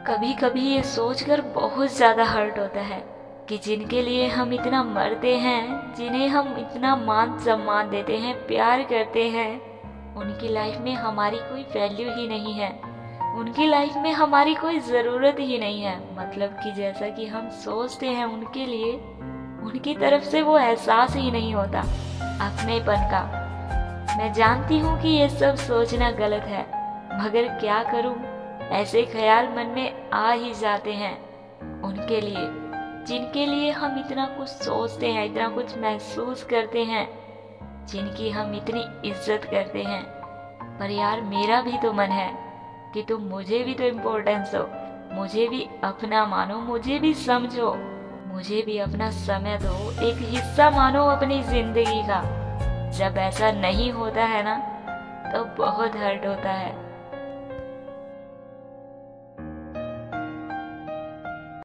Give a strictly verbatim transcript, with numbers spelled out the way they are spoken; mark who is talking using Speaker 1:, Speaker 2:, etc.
Speaker 1: कभी कभी ये सोचकर बहुत ज़्यादा हर्ट होता है कि जिनके लिए हम इतना मरते हैं, जिन्हें हम इतना मान सम्मान देते हैं, प्यार करते हैं, उनकी लाइफ में हमारी कोई वैल्यू ही नहीं है, उनकी लाइफ में हमारी कोई ज़रूरत ही नहीं है। मतलब कि जैसा कि हम सोचते हैं उनके लिए, उनकी तरफ से वो एहसास ही नहीं होता अपनेपन का। मैं जानती हूँ कि ये सब सोचना गलत है, मगर क्या करूँ, ऐसे ख्याल मन में आ ही जाते हैं उनके लिए, जिनके लिए हम इतना कुछ सोचते हैं, इतना कुछ महसूस करते हैं, जिनकी हम इतनी इज्जत करते हैं। पर यार मेरा भी तो मन है कि तुम मुझे भी तो इम्पोर्टेंस दो, मुझे भी अपना मानो, मुझे भी समझो, मुझे भी अपना समय दो, एक हिस्सा मानो अपनी जिंदगी का। जब ऐसा नहीं होता है ना, तो बहुत हर्ट होता है।